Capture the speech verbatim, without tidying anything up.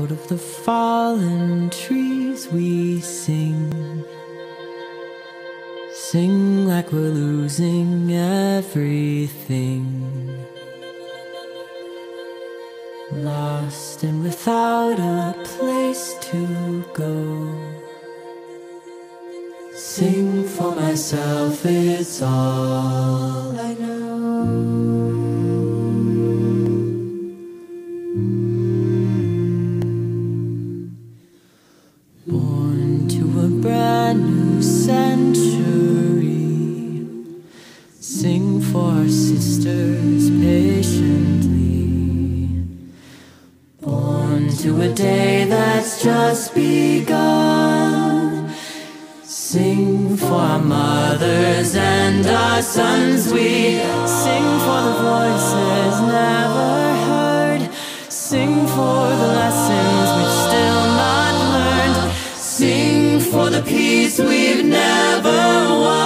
Out of the fallen trees we sing, sing like we're losing everything, lost and without a place to go. Sing for myself, it's all I know. Born to a brand new century, sing for our sisters patiently. Born to a day that's just begun, sing for our mothers and our sons. We sing for the voices never heard, sing for the lessons which still not learned, sing for the peace we've never won.